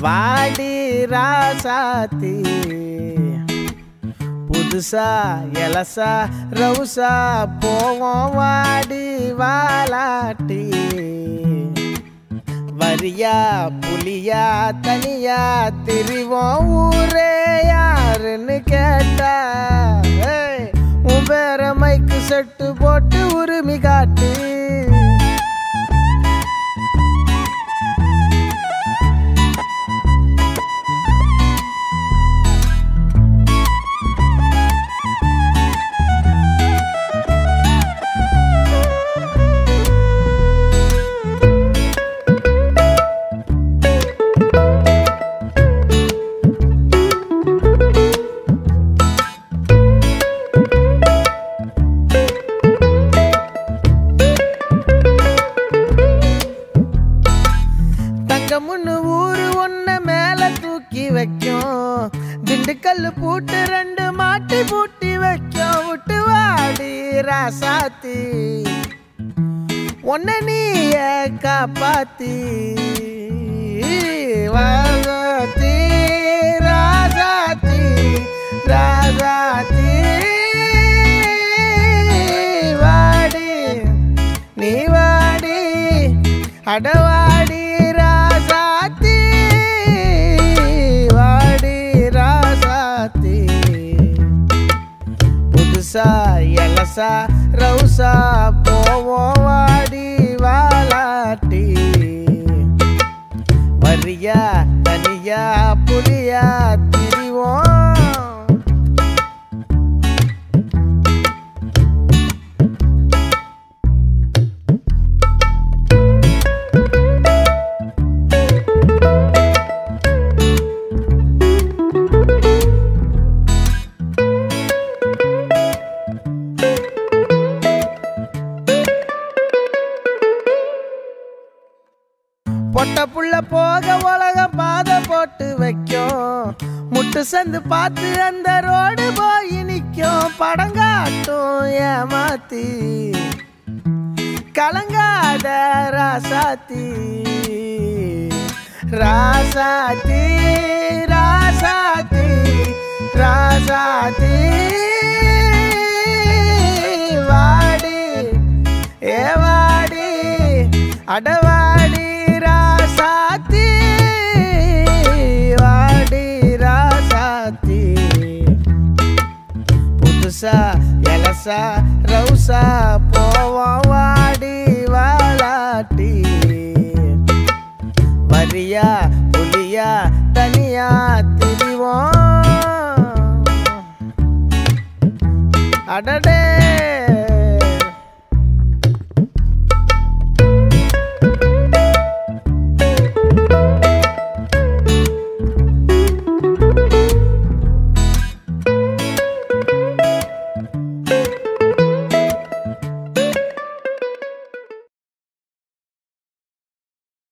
வாடி ராசாத்தி புதுசா எலசா ரவுசா போவோம் வாடி வாலாட்டி வரியா புலியா தனியா திரிவோம் ஊரே யாருன்னு கேட்டா உன் பேர மைக்கு செட்டு போட்டு உரிமை காட்டு முன்னு ஊரு ஒன்ன மேல தூக்கி வைக்கும் திண்டுக்கல்லு பூட்டு ரெண்டு மாட்டி பூட்டி வைக்கும் விட்டு வாடி ராசாத்தி ஒன்ன நீய காப்பாத்தி வாசாத்தி ராசாத்தி ராசாத்தி வாடி நீ வாடி அடவாடி புதுசா எலசா ரவுசா போவோம் வாடி வாலாட்டி வரியா தனியா புலியா திரிவோம் பொட்ட புள்ள போக உலகம் பாதை போட்டு வைக்கும் முட்டு சந்து பார்த்து அந்த ரோடு போய் நிற்கும் படங்காட்டும் ஏமாத்தி கலங்காத ராசாத்தி ராசாத்தி ராசாத்தி ராசாத்தி வாடி ஏ வாடி அடவாடி ராசாத்தி வாடி ராசாத்தி புதுசா எலசா ரவுசா போவோம் வாடி வாலாட்டி வரியா புலியா தனியா திரிவோம் அடடே